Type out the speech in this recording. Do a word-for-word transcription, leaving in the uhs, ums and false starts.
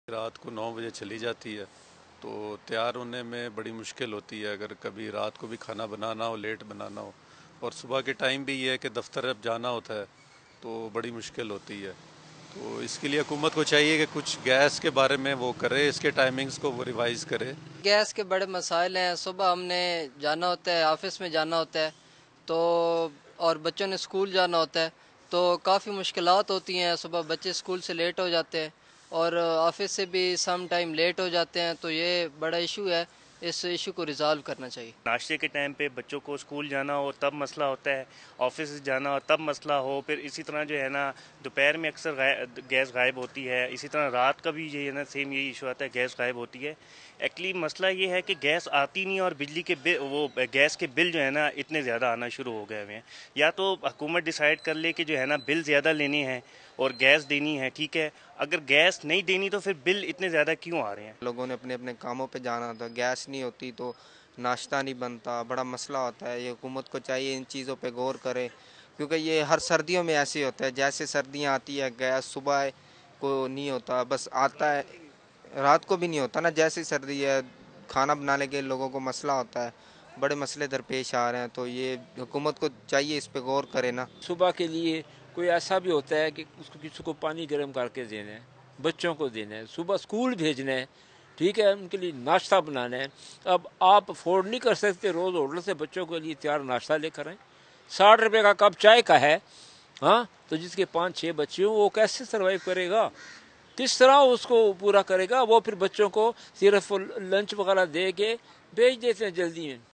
रात को नौ बजे चली जाती है तो तैयार होने में बड़ी मुश्किल होती है। अगर कभी रात को भी खाना बनाना हो, लेट बनाना हो, और सुबह के टाइम भी ये है कि दफ्तर अब जाना होता है तो बड़ी मुश्किल होती है। तो इसके लिए हुकूमत को चाहिए कि कुछ गैस के बारे में वो करे, इसके टाइमिंग्स को वो रिवाइज़ करे। गैस के बड़े मसाइल हैं। सुबह हमने जाना होता है, ऑफिस में जाना होता है तो, और बच्चों ने स्कूल जाना होता है तो काफ़ी मुश्किलात होती हैं। सुबह बच्चे स्कूल से लेट हो जाते हैं और ऑफिस से भी सम टाइम लेट हो जाते हैं, तो ये बड़ा इशू है। इस इशू को रिजॉल्व करना चाहिए। नाश्ते के टाइम पे बच्चों को स्कूल जाना हो तब मसला होता है, ऑफिस जाना हो तब मसला हो, फिर इसी तरह जो है ना दोपहर में अक्सर गैस गायब होती है, इसी तरह रात का भी ये है ना सेम यही इशू आता है, गैस गायब होती है। एक्चुअली मसला ये है कि गैस आती नहीं और बिजली के बिल, वो गैस के बिल जो है ना इतने ज़्यादा आना शुरू हो गए हुए हैं। या तो हुकूमत डिसाइड कर ले कि जो है ना बिल ज़्यादा लेने हैं और गैस देनी है, ठीक है। अगर गैस नहीं देनी तो फिर बिल इतने ज़्यादा क्यों आ रहे हैं? लोगों ने अपने अपने कामों पे जाना होता, गैस नहीं होती तो नाश्ता नहीं बनता, बड़ा मसला होता है। ये हुकूमत को चाहिए इन चीज़ों पे गौर करे, क्योंकि ये हर सर्दियों में ऐसे होता है। जैसे सर्दियाँ आती है गैस सुबह को नहीं होता, बस आता है, रात को भी नहीं होता ना। जैसे सर्दी है खाना बनाने के लोगों को मसला होता है, बड़े मसले दरपेश आ रहे हैं। तो ये हुकूमत को चाहिए इस पे गौर करे ना। सुबह के लिए कोई ऐसा भी होता है कि उसको किसी को पानी गर्म करके देना है, बच्चों को देना है, सुबह स्कूल भेजना है, ठीक है, उनके लिए नाश्ता बनाना है। अब आप अफोर्ड नहीं कर सकते रोज़ होटल से बच्चों के लिए तैयार नाश्ता लेकर आएँ। साठ रुपये का कप चाय का है, हाँ, तो जिसके पाँच छः बच्चे हों वो कैसे सर्वाइव करेगा, किस तरह उसको पूरा करेगा? वो फिर बच्चों को सिर्फ लंच वगैरह दे के भेज देते हैं जल्दी में।